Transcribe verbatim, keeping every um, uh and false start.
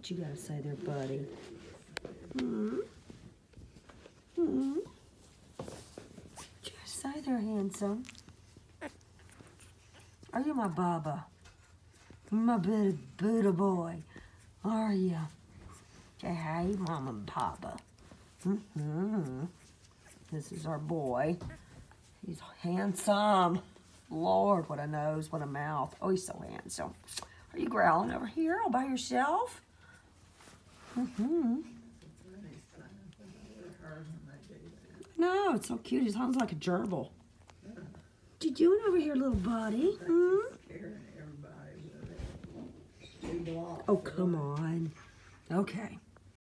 What you gotta say there, buddy? Hmm? Hmm? What you gotta say there, handsome? Are you my Baba? My Buddha, Buddha boy? Are you? Say hey, Mama and Papa. Mm-hmm. This is our boy. He's handsome. Lord, what a nose, what a mouth. Oh, he's so handsome. Are you growling over here all by yourself? Mm-hmm. No, it's so cute. He sounds like a gerbil. What you doing over here, little buddy? Hmm? Oh, come on. Okay.